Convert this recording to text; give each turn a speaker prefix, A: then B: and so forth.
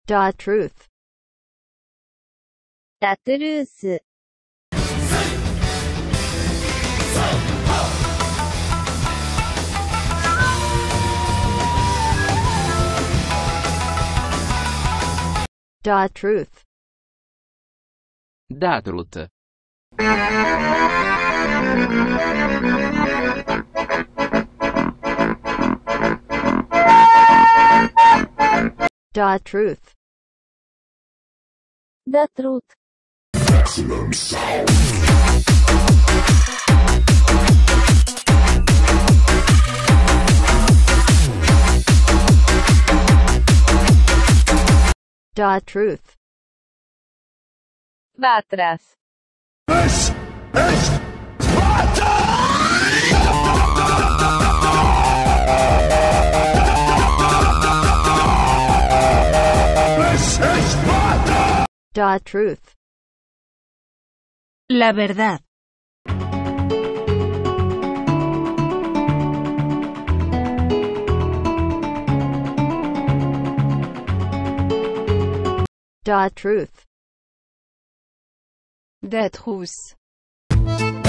A: The truth.
B: ラトゥルース。
A: The truth.
C: Da truth.
A: The truth.
B: The truth.
D: Maximum sound.
A: The truth.
B: Vētras.
D: This is Sparta! This is Sparta!
A: The truth.
B: La verdad.
A: The truth.
B: D'être rousse.